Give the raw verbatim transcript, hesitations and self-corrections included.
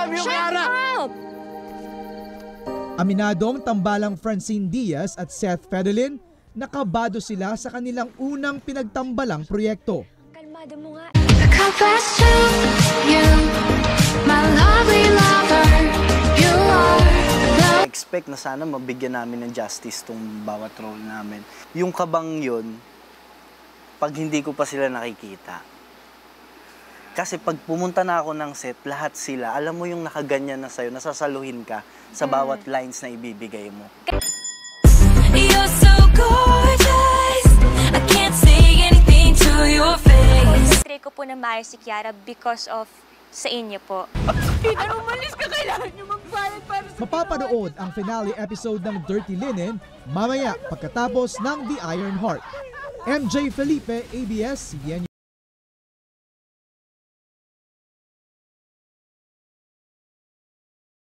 love you, Cara! Aminadong tambalang Francine Diaz at Seth Federlin, nakabado sila sa kanilang unang pinagtambalang proyekto. Kalmado mo nga. Expect na sana mabigyan namin ng justice tong bawat role namin. Yung kabang yun, pag hindi ko pa sila nakikita. Kasi pag pumunta na ako ng set, lahat sila, alam mo yung nakaganyan na sa'yo, nasasaluhin ka sa bawat lines na ibibigay mo. You're so gorgeous, I can't say anything to your face. Try ko po na maayos si Kiara because of sa inyo po. Peter, umalis ka, kailangan niyo magbayad para sa... Mapapanood ang finale episode ng Dirty Linen mamaya pagkatapos ng The Iron Heart. M J Felipe, A B S C B N.